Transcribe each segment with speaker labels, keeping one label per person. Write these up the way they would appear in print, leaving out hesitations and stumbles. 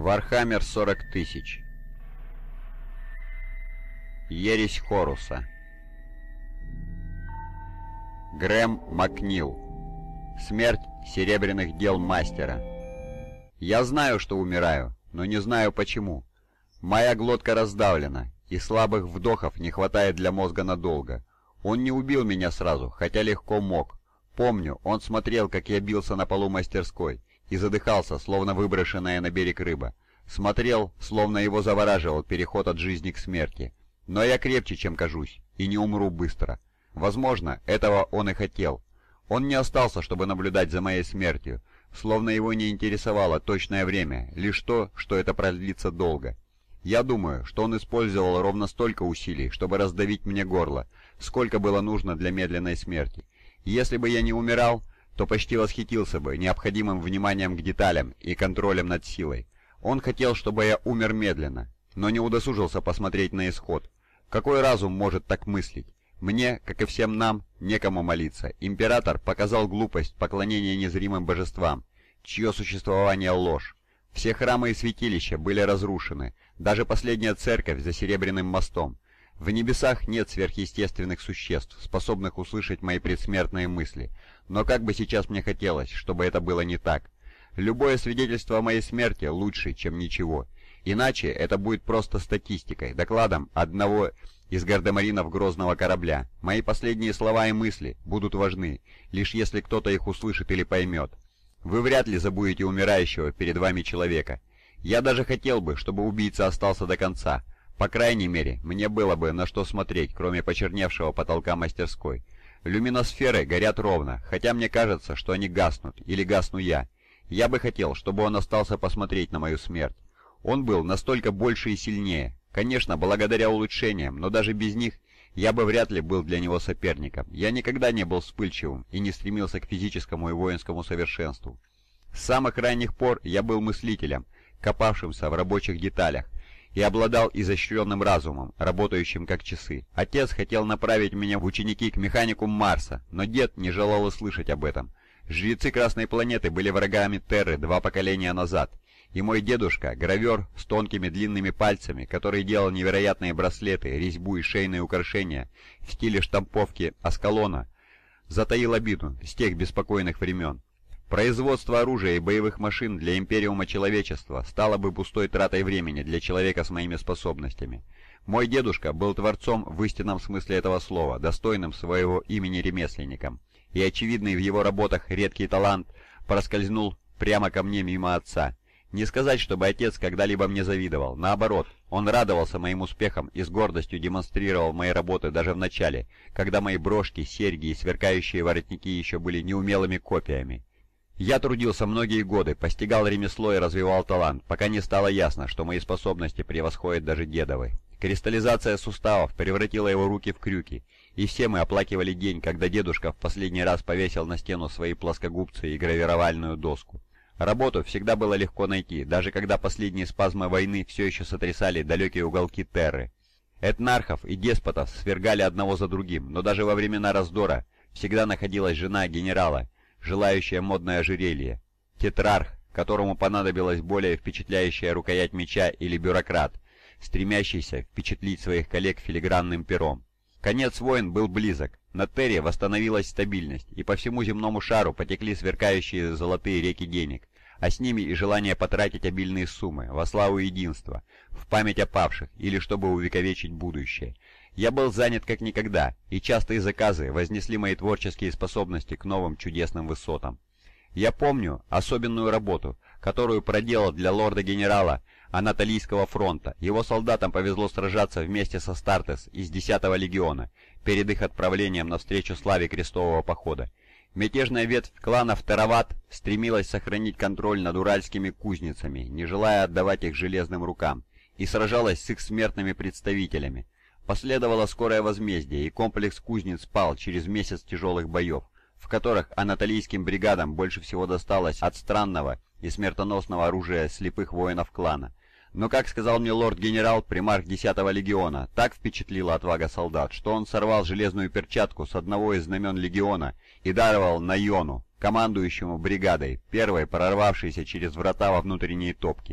Speaker 1: Вархаммер 40 тысяч. Ересь Хоруса. Грэм Макнил. Смерть серебряных дел мастера. Я знаю, что умираю, но не знаю почему. Моя глотка раздавлена, и слабых вдохов не хватает для мозга надолго. Он не убил меня сразу, хотя легко мог. Помню, он смотрел, как я бился на полу мастерской, и задыхался, словно выброшенная на берег рыба. Смотрел, словно его завораживал переход от жизни к смерти. Но я крепче, чем кажусь, и не умру быстро. Возможно, этого он и хотел. Он не остался, чтобы наблюдать за моей смертью, словно его не интересовало точное время, лишь то, что это продлится долго. Я думаю, что он использовал ровно столько усилий, чтобы раздавить мне горло, сколько было нужно для медленной смерти. И если бы я не умирал, то почти восхитился бы необходимым вниманием к деталям и контролем над силой. Он хотел, чтобы я умер медленно, но не удосужился посмотреть на исход. Какой разум может так мыслить? Мне, как и всем нам, некому молиться. Император показал глупость поклонения незримым божествам, чье существование ложь. Все храмы и святилища были разрушены, даже последняя церковь за Серебряным мостом. В небесах нет сверхъестественных существ, способных услышать мои предсмертные мысли. Но как бы сейчас мне хотелось, чтобы это было не так. Любое свидетельство о моей смерти лучше, чем ничего. Иначе это будет просто статистикой, докладом одного из гардемаринов грозного корабля. Мои последние слова и мысли будут важны, лишь если кто-то их услышит или поймет. Вы вряд ли забудете умирающего перед вами человека. Я даже хотел бы, чтобы убийца остался до конца. По крайней мере, мне было бы на что смотреть, кроме почерневшего потолка мастерской. Люминосферы горят ровно, хотя мне кажется, что они гаснут, или гасну я. Я бы хотел, чтобы он остался посмотреть на мою смерть. Он был настолько больше и сильнее. Конечно, благодаря улучшениям, но даже без них я бы вряд ли был для него соперником. Я никогда не был вспыльчивым и не стремился к физическому и воинскому совершенству. С самых ранних пор я был мыслителем, копавшимся в рабочих деталях, и обладал изощренным разумом, работающим как часы. Отец хотел направить меня в ученики к механику Марса, но дед не желал услышать об этом. Жрецы Красной планеты были врагами Терры 2 поколения назад, и мой дедушка, гравер с тонкими длинными пальцами, который делал невероятные браслеты, резьбу и шейные украшения в стиле штамповки Аскалона, затаил обиду с тех беспокойных времен. Производство оружия и боевых машин для Империума человечества стало бы пустой тратой времени для человека с моими способностями. Мой дедушка был творцом в истинном смысле этого слова, достойным своего имени ремесленником, и очевидный в его работах редкий талант проскользнул прямо ко мне мимо отца. Не сказать, чтобы отец когда-либо мне завидовал. Наоборот, он радовался моим успехам и с гордостью демонстрировал мои работы даже в начале, когда мои брошки, серьги и сверкающие воротники еще были неумелыми копиями. Я трудился многие годы, постигал ремесло и развивал талант, пока не стало ясно, что мои способности превосходят даже дедовы. Кристаллизация суставов превратила его руки в крюки, и все мы оплакивали день, когда дедушка в последний раз повесил на стену свои плоскогубцы и гравировальную доску. Работу всегда было легко найти, даже когда последние спазмы войны все еще сотрясали далекие уголки Терры. Этнархов и деспотов свергали одного за другим, но даже во времена раздора всегда находилась жена генерала, желающая модное ожерелье, тетрарх, которому понадобилась более впечатляющая рукоять меча, или бюрократ, стремящийся впечатлить своих коллег филигранным пером. Конец войн был близок. На Терре восстановилась стабильность, и по всему земному шару потекли сверкающие золотые реки денег, а с ними и желание потратить обильные суммы во славу единства, в память о павших или чтобы увековечить будущее. Я был занят как никогда, и частые заказы вознесли мои творческие способности к новым чудесным высотам. Я помню особенную работу, которую проделал для лорда-генерала Анатолийского фронта. Его солдатам повезло сражаться вместе со Стартес из 10-го легиона перед их отправлением навстречу славе крестового похода. Мятежная ветвь кланов Тарават стремилась сохранить контроль над уральскими кузницами, не желая отдавать их железным рукам, и сражалась с их смертными представителями. Последовало скорое возмездие, и комплекс кузниц пал через месяц тяжелых боев, в которых анатолийским бригадам больше всего досталось от странного и смертоносного оружия слепых воинов клана. Но, как сказал мне лорд-генерал, примарх 10-го легиона, так впечатлила отвага солдат, что он сорвал железную перчатку с одного из знамен легиона и даровал Найону, командующему бригадой, первой прорвавшейся через врата во внутренние топки.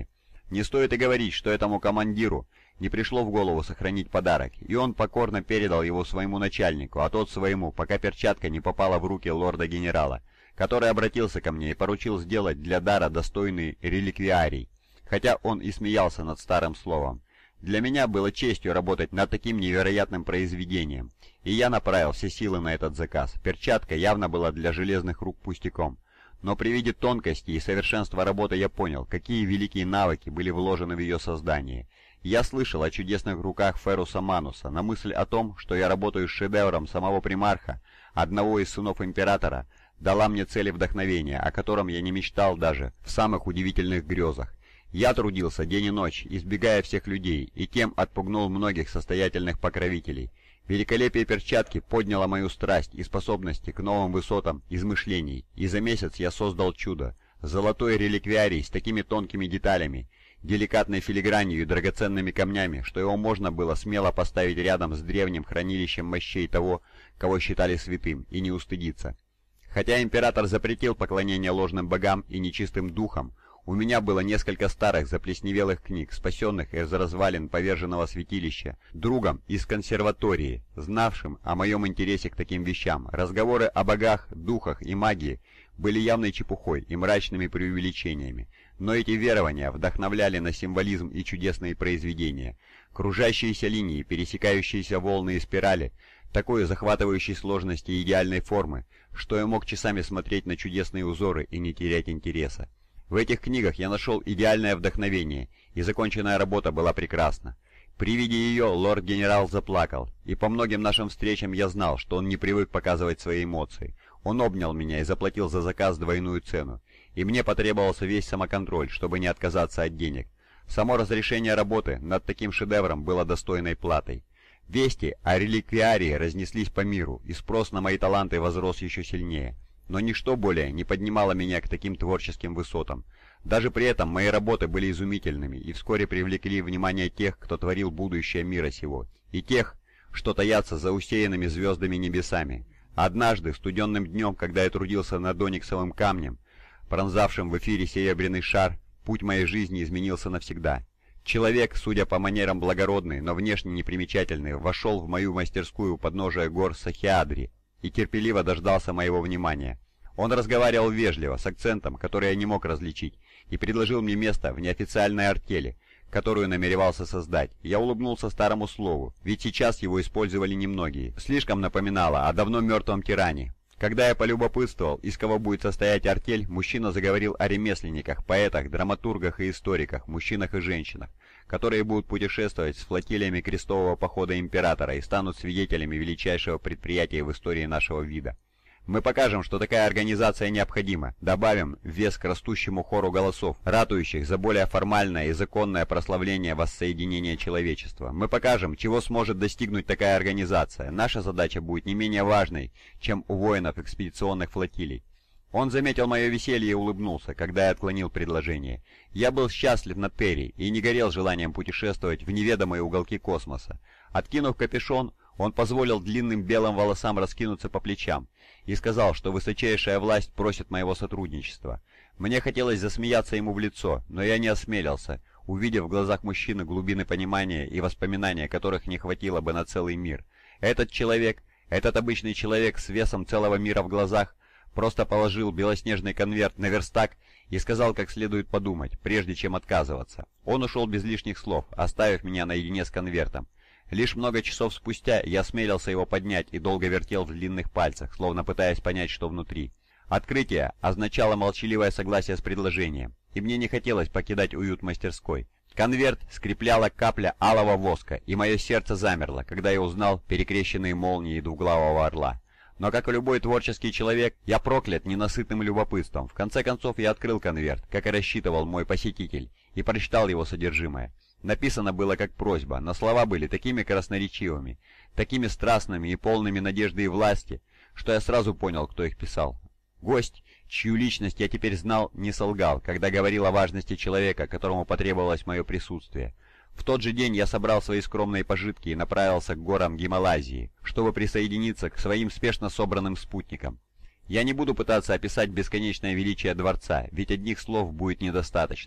Speaker 1: Не стоит и говорить, что этому командиру не пришло в голову сохранить подарок, и он покорно передал его своему начальнику, а тот своему, пока перчатка не попала в руки лорда-генерала, который обратился ко мне и поручил сделать для дара достойный реликвиарий, хотя он и смеялся над старым словом. Для меня было честью работать над таким невероятным произведением, и я направил все силы на этот заказ. Перчатка явно была для железных рук пустяком. Но при виде тонкости и совершенства работы я понял, какие великие навыки были вложены в ее создание. Я слышал о чудесных руках Феруса Мануса, на мысль о том, что я работаю с шедевром самого примарха, одного из сынов императора, дала мне цели вдохновения, о котором я не мечтал даже в самых удивительных грезах. Я трудился день и ночь, избегая всех людей, и тем отпугнул многих состоятельных покровителей. Великолепие перчатки подняло мою страсть и способности к новым высотам измышлений, и за месяц я создал чудо. Золотой реликвиарий с такими тонкими деталями, деликатной филигранью и драгоценными камнями, что его можно было смело поставить рядом с древним хранилищем мощей того, кого считали святым, и не устыдиться. Хотя император запретил поклонение ложным богам и нечистым духам, у меня было несколько старых заплесневелых книг, спасенных из развалин поверженного святилища, другом из консерватории, знавшим о моем интересе к таким вещам. Разговоры о богах, духах и магии были явной чепухой и мрачными преувеличениями, но эти верования вдохновляли на символизм и чудесные произведения. Кружащиеся линии, пересекающиеся волны и спирали, такой захватывающей сложности и идеальной формы, что я мог часами смотреть на чудесные узоры и не терять интереса. В этих книгах я нашел идеальное вдохновение, и законченная работа была прекрасна. При виде ее лорд-генерал заплакал, и по многим нашим встречам я знал, что он не привык показывать свои эмоции. Он обнял меня и заплатил за заказ двойную цену, и мне потребовался весь самоконтроль, чтобы не отказаться от денег. Само разрешение работы над таким шедевром было достойной платой. Вести о реликвиарии разнеслись по миру, и спрос на мои таланты возрос еще сильнее. Но ничто более не поднимало меня к таким творческим высотам. Даже при этом мои работы были изумительными и вскоре привлекли внимание тех, кто творил будущее мира сего, и тех, что таятся за усеянными звездами небесами. Однажды, студенным днем, когда я трудился над ониксовым камнем, пронзавшим в эфире серебряный шар, путь моей жизни изменился навсегда. Человек, судя по манерам благородный, но внешне непримечательный, вошел в мою мастерскую у подножия гор Сахиадри и терпеливо дождался моего внимания. Он разговаривал вежливо, с акцентом, который я не мог различить, и предложил мне место в неофициальной артели, которую намеревался создать. Я улыбнулся старому слову, ведь сейчас его использовали немногие. Слишком напоминало о давно мертвом тиране. Когда я полюбопытствовал, из кого будет состоять артель, мужчина заговорил о ремесленниках, поэтах, драматургах и историках, мужчинах и женщинах, которые будут путешествовать с флотилиями крестового похода императора и станут свидетелями величайшего предприятия в истории нашего вида. Мы покажем, что такая организация необходима, добавим вес к растущему хору голосов, ратующих за более формальное и законное прославление воссоединения человечества. Мы покажем, чего сможет достигнуть такая организация. Наша задача будет не менее важной, чем у воинов экспедиционных флотилий. Он заметил мое веселье и улыбнулся, когда я отклонил предложение. Я был счастлив над Терри и не горел желанием путешествовать в неведомые уголки космоса. Откинув капюшон, он позволил длинным белым волосам раскинуться по плечам и сказал, что высочайшая власть просит моего сотрудничества. Мне хотелось засмеяться ему в лицо, но я не осмелился, увидев в глазах мужчины глубины понимания и воспоминания, которых не хватило бы на целый мир. Этот человек, этот обычный человек с весом целого мира в глазах, просто положил белоснежный конверт на верстак и сказал, как следует подумать, прежде чем отказываться. Он ушел без лишних слов, оставив меня наедине с конвертом. Лишь много часов спустя я осмелился его поднять и долго вертел в длинных пальцах, словно пытаясь понять, что внутри. Открытие означало молчаливое согласие с предложением, и мне не хотелось покидать уют мастерской. Конверт скрепляла капля алого воска, и мое сердце замерло, когда я узнал перекрещенные молнии двуглавого орла. Но, как и любой творческий человек, я проклят ненасытным любопытством. В конце концов, я открыл конверт, как и рассчитывал мой посетитель, и прочитал его содержимое. Написано было как просьба, но слова были такими красноречивыми, такими страстными и полными надежды и власти, что я сразу понял, кто их писал. Гость, чью личность я теперь знал, не солгал, когда говорил о важности человека, которому потребовалось мое присутствие. В тот же день я собрал свои скромные пожитки и направился к горам Гималайзии, чтобы присоединиться к своим спешно собранным спутникам. Я не буду пытаться описать бесконечное величие дворца, ведь одних слов будет недостаточно.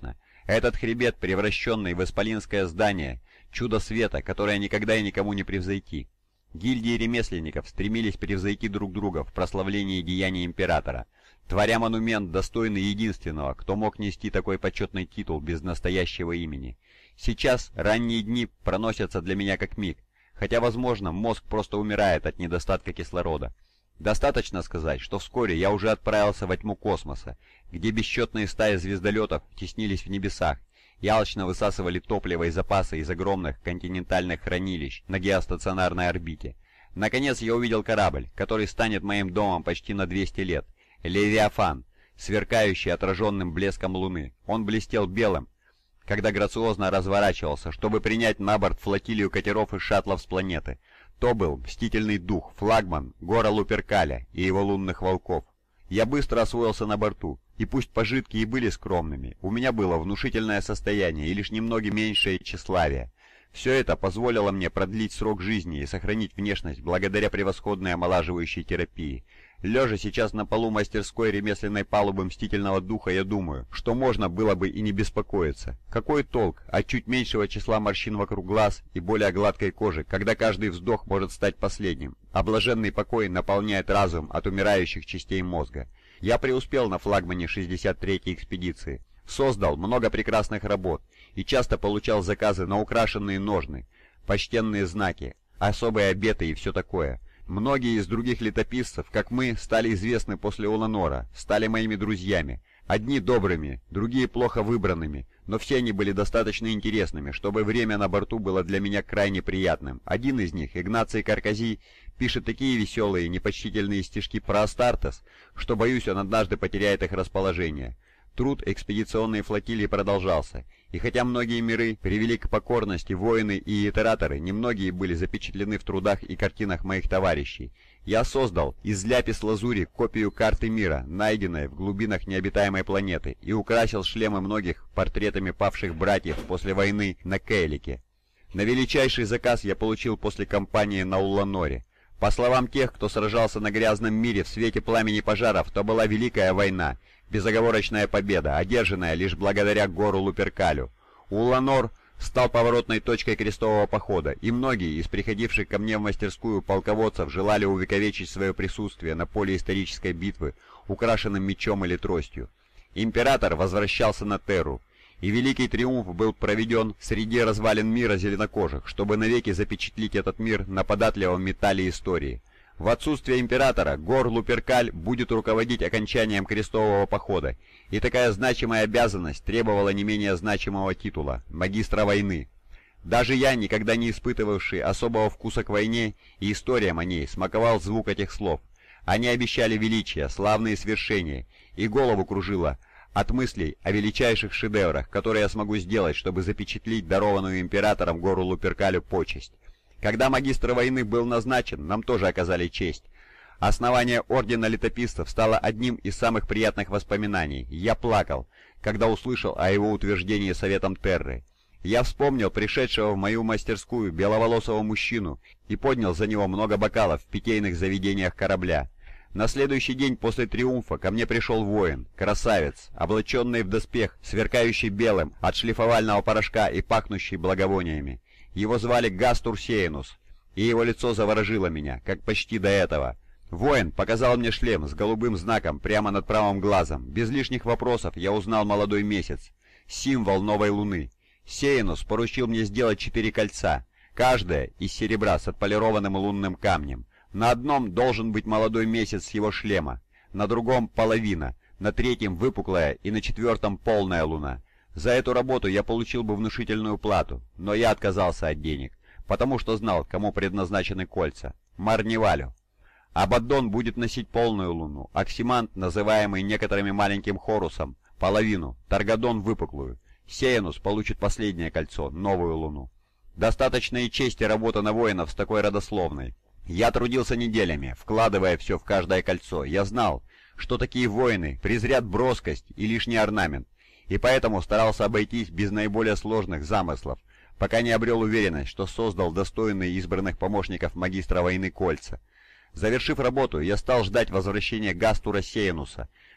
Speaker 1: Этот хребет, превращенный в исполинское здание, чудо света, которое никогда и никому не превзойти. Гильдии ремесленников стремились превзойти друг друга в прославлении деяний императора, творя монумент, достойный единственного, кто мог нести такой почетный титул без настоящего имени. Сейчас ранние дни проносятся для меня как миг, хотя, возможно, мозг просто умирает от недостатка кислорода. Достаточно сказать, что вскоре я уже отправился во тьму космоса, где бесчетные стаи звездолетов теснились в небесах и алчно высасывали топливо и запасы из огромных континентальных хранилищ на геостационарной орбите. Наконец я увидел корабль, который станет моим домом почти на 200 лет. Левиафан, сверкающий отраженным блеском луны. Он блестел белым, когда грациозно разворачивался, чтобы принять на борт флотилию катеров и шаттлов с планеты. То был мстительный дух, флагман Гора Луперкаля и его лунных волков. Я быстро освоился на борту, и пусть пожитки и были скромными, у меня было внушительное состояние и лишь немного меньшее тщеславие. Все это позволило мне продлить срок жизни и сохранить внешность благодаря превосходной омолаживающей терапии. Лежа сейчас на полу мастерской ремесленной палубы Мстительного Духа, я думаю, что можно было бы и не беспокоиться. Какой толк от чуть меньшего числа морщин вокруг глаз и более гладкой кожи, когда каждый вздох может стать последним, а блаженный покой наполняет разум от умирающих частей мозга. Я преуспел на флагмане 63-й экспедиции, создал много прекрасных работ и часто получал заказы на украшенные ножны, почтенные знаки, особые обеты и все такое. Многие из других летописцев, как мы, стали известны после Уланора, стали моими друзьями. Одни добрыми, другие плохо выбранными, но все они были достаточно интересными, чтобы время на борту было для меня крайне приятным. Один из них, Игнаций Карказий, пишет такие веселые, непочтительные стишки про Астартес, что, боюсь, он однажды потеряет их расположение. Труд экспедиционной флотилии продолжался, и хотя многие миры привели к покорности воины и итераторы, немногие были запечатлены в трудах и картинах моих товарищей. Я создал из ляпис-лазури копию карты мира, найденной в глубинах необитаемой планеты, и украсил шлемы многих портретами павших братьев после войны на Кейлике. На величайший заказ я получил после кампании на Уланоре. По словам тех, кто сражался на грязном мире в свете пламени пожаров, то была Великая война, безоговорочная победа, одержанная лишь благодаря Гору Луперкалю. Уланор стал поворотной точкой крестового похода, и многие из приходивших ко мне в мастерскую полководцев желали увековечить свое присутствие на поле исторической битвы, украшенным мечом или тростью. Император возвращался на Терру, и великий триумф был проведен среди развалин мира зеленокожих, чтобы навеки запечатлить этот мир на податливом металле истории. В отсутствие императора Гор Луперкаль будет руководить окончанием крестового похода, и такая значимая обязанность требовала не менее значимого титула – магистра войны. Даже я, никогда не испытывавший особого вкуса к войне и историям о ней, смаковал звук этих слов. Они обещали величие, славные свершения, и голову кружило от мыслей о величайших шедеврах, которые я смогу сделать, чтобы запечатлить дарованную императором Гору Луперкалю почесть. Когда магистр войны был назначен, нам тоже оказали честь. Основание Ордена Летописцев стало одним из самых приятных воспоминаний. Я плакал, когда услышал о его утверждении Советом Терры. Я вспомнил пришедшего в мою мастерскую беловолосого мужчину и поднял за него много бокалов в питейных заведениях корабля. На следующий день после триумфа ко мне пришел воин, красавец, облаченный в доспех, сверкающий белым от шлифовального порошка и пахнущий благовониями. Его звали Гастур Сеянус, и его лицо заворожило меня, как почти до этого. Воин показал мне шлем с голубым знаком прямо над правым глазом. Без лишних вопросов я узнал молодой месяц, символ новой луны. Сеянус поручил мне сделать 4 кольца, каждое из серебра с отполированным лунным камнем. На одном должен быть молодой месяц с его шлема, на другом половина, на третьем выпуклая и на четвертом полная луна. За эту работу я получил бы внушительную плату, но я отказался от денег, потому что знал, кому предназначены кольца. Марневалю. Абаддон будет носить полную луну, Оксимант, называемый некоторыми маленьким Хорусом, половину, Таргадон выпуклую. Сеянус получит последнее кольцо, новую луну. Достаточно и чести работа на воинов с такой родословной. Я трудился неделями, вкладывая все в каждое кольцо. Я знал, что такие воины презрят броскость и лишний орнамент, и поэтому старался обойтись без наиболее сложных замыслов, пока не обрел уверенность, что создал достойные избранных помощников магистра войны кольца. Завершив работу, я стал ждать возвращения Гастура Сеянуса.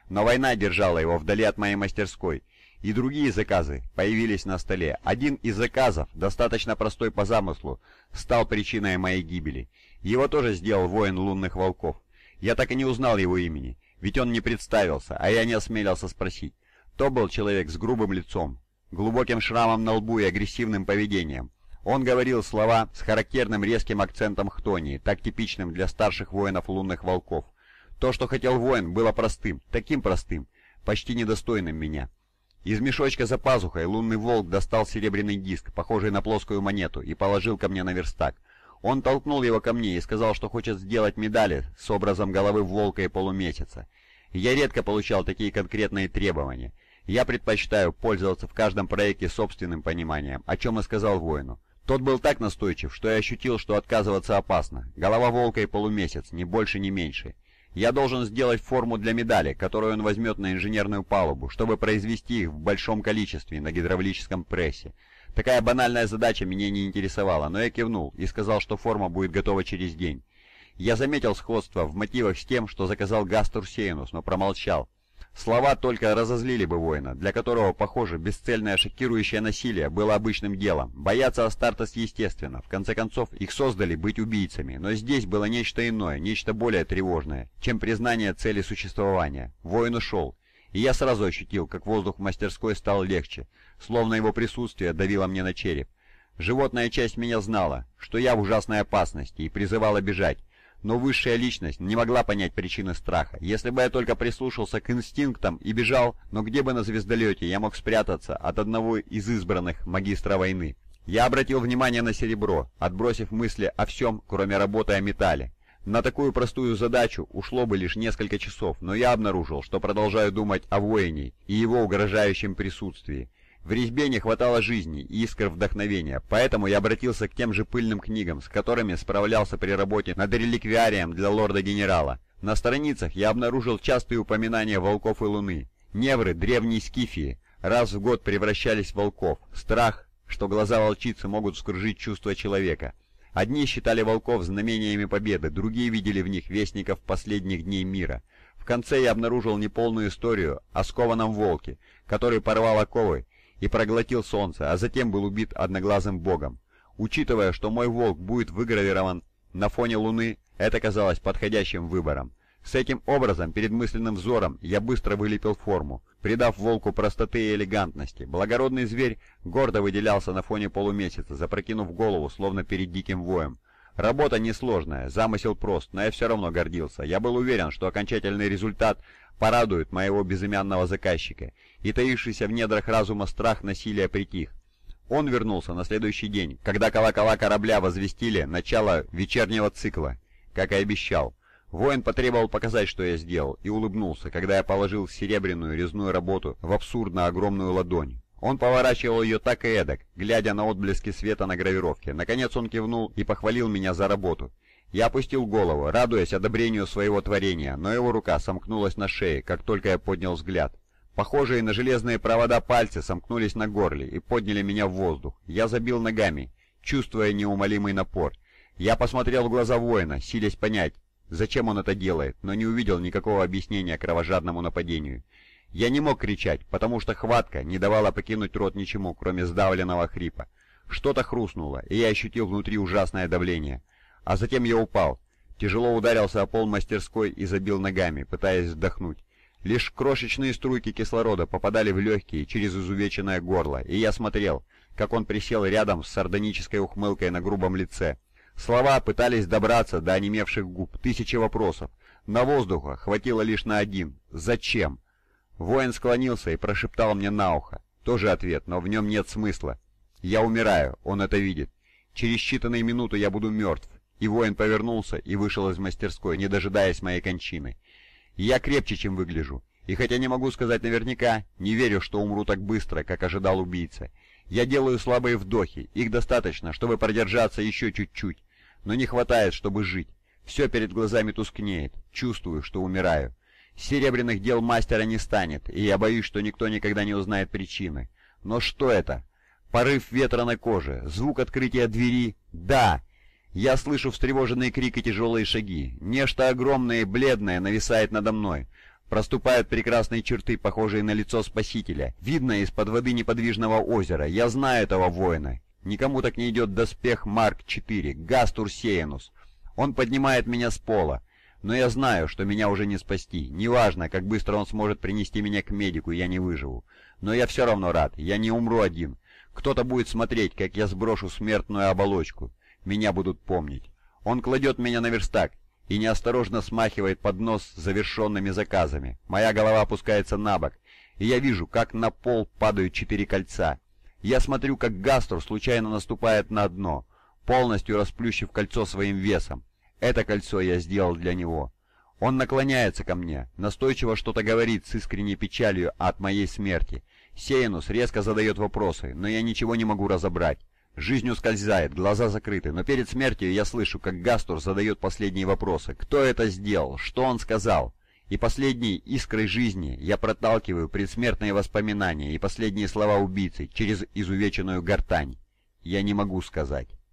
Speaker 1: Но война держала его вдали от моей мастерской, и другие заказы появились на столе. Один из заказов, достаточно простой по замыслу, стал причиной моей гибели. Его тоже сделал воин лунных волков. Я так и не узнал его имени, ведь он не представился, а я не осмелился спросить. То был человек с грубым лицом, глубоким шрамом на лбу и агрессивным поведением. Он говорил слова с характерным резким акцентом хтонии, так типичным для старших воинов лунных волков. То, что хотел воин, было простым, таким простым, почти недостойным меня. Из мешочка за пазухой лунный волк достал серебряный диск, похожий на плоскую монету, и положил ко мне на верстак. Он толкнул его ко мне и сказал, что хочет сделать медали с образом головы волка и полумесяца. Я редко получал такие конкретные требования. Я предпочитаю пользоваться в каждом проекте собственным пониманием, о чем и сказал воину. Тот был так настойчив, что я ощутил, что отказываться опасно. Голова волка и полумесяц, ни больше, ни меньше. Я должен сделать форму для медали, которую он возьмет на инженерную палубу, чтобы произвести их в большом количестве на гидравлическом прессе. Такая банальная задача меня не интересовала, но я кивнул и сказал, что форма будет готова через день. Я заметил сходство в мотивах с тем, что заказал Гастур Сейнус, но промолчал. Слова только разозлили бы воина, для которого, похоже, бесцельное шокирующее насилие было обычным делом. Бояться Астартес естественно, в конце концов их создали быть убийцами, но здесь было нечто иное, нечто более тревожное, чем признание цели существования. Воин ушел, и я сразу ощутил, как воздух в мастерской стал легче, словно его присутствие давило мне на череп. Животная часть меня знала, что я в ужасной опасности и призывала бежать. Но высшая личность не могла понять причины страха. Если бы я только прислушался к инстинктам и бежал, но где бы на звездолете я мог спрятаться от одного из избранных магистра войны? Я обратил внимание на серебро, отбросив мысли о всем, кроме работы о металле. На такую простую задачу ушло бы лишь несколько часов, но я обнаружил, что продолжаю думать о воине и его угрожающем присутствии. В резьбе не хватало жизни и искр вдохновения, поэтому я обратился к тем же пыльным книгам, с которыми справлялся при работе над реликвиарием для лорда-генерала. На страницах я обнаружил частые упоминания волков и луны. Невры древней Скифии раз в год превращались в волков. Страх, что глаза волчицы могут вскружить чувства человека. Одни считали волков знамениями победы, другие видели в них вестников последних дней мира. В конце я обнаружил неполную историю о скованном волке, который порвал оковы и проглотил солнце, а затем был убит одноглазым богом. Учитывая, что мой волк будет выгравирован на фоне луны, это казалось подходящим выбором. С этим образом перед мысленным взором я быстро вылепил форму, придав волку простоты и элегантности. Благородный зверь гордо выделялся на фоне полумесяца, запрокинув голову, словно перед диким воем. Работа несложная, замысел прост, но я все равно гордился. Я был уверен, что окончательный результат порадует моего безымянного заказчика, и таившийся в недрах разума страх насилия притих. Он вернулся на следующий день, когда колокола корабля возвестили начало вечернего цикла, как и обещал. Воин потребовал показать, что я сделал, и улыбнулся, когда я положил серебряную резную работу в абсурдно огромную ладонь. Он поворачивал ее так и эдак, глядя на отблески света на гравировке. Наконец он кивнул и похвалил меня за работу. Я опустил голову, радуясь одобрению своего творения, но его рука сомкнулась на шее, как только я поднял взгляд. Похожие на железные провода пальцы сомкнулись на горле и подняли меня в воздух. Я забил ногами, чувствуя неумолимый напор. Я посмотрел в глаза воина, силясь понять, зачем он это делает, но не увидел никакого объяснения кровожадному нападению. Я не мог кричать, потому что хватка не давала покинуть рот ничему, кроме сдавленного хрипа. Что-то хрустнуло, и я ощутил внутри ужасное давление. А затем я упал, тяжело ударился о пол мастерской и забил ногами, пытаясь вдохнуть. Лишь крошечные струйки кислорода попадали в легкие через изувеченное горло, и я смотрел, как он присел рядом с сардонической ухмылкой на грубом лице. Слова пытались добраться до онемевших губ, тысячи вопросов, но воздуха хватило лишь на один «Зачем?». Воин склонился и прошептал мне на ухо. Тоже ответ, но в нем нет смысла. Я умираю, он это видит. Через считанные минуты я буду мертв. И воин повернулся и вышел из мастерской, не дожидаясь моей кончины. Я крепче, чем выгляжу. И хотя не могу сказать наверняка, не верю, что умру так быстро, как ожидал убийца. Я делаю слабые вдохи, их достаточно, чтобы продержаться еще чуть-чуть. Но не хватает, чтобы жить. Все перед глазами тускнеет, чувствую, что умираю. Серебряных дел мастера не станет, и я боюсь, что никто никогда не узнает причины. Но что это? Порыв ветра на коже, звук открытия двери. Да! Я слышу встревоженный крик и тяжелые шаги. Нечто огромное и бледное нависает надо мной. Проступают прекрасные черты, похожие на лицо Спасителя. Видно из-под воды неподвижного озера. Я знаю этого воина. Никому так не идет доспех Марк-4, Гастур Сеянус. Он поднимает меня с пола. Но я знаю, что меня уже не спасти. Неважно, как быстро он сможет принести меня к медику, я не выживу. Но я все равно рад. Я не умру один. Кто-то будет смотреть, как я сброшу смертную оболочку. Меня будут помнить. Он кладет меня на верстак и неосторожно смахивает под нос завершенными заказами. Моя голова опускается на бок, и я вижу, как на пол падают 4 кольца. Я смотрю, как Гастур случайно наступает на дно, полностью расплющив кольцо своим весом. Это кольцо я сделал для него. Он наклоняется ко мне, настойчиво что-то говорит с искренней печалью от моей смерти. Сеянус резко задает вопросы, но я ничего не могу разобрать. Жизнь ускользает, глаза закрыты, но перед смертью я слышу, как Гастур задает последние вопросы. Кто это сделал? Что он сказал? И последней искрой жизни я проталкиваю предсмертные воспоминания и последние слова убийцы через изувеченную гортань. Я не могу сказать.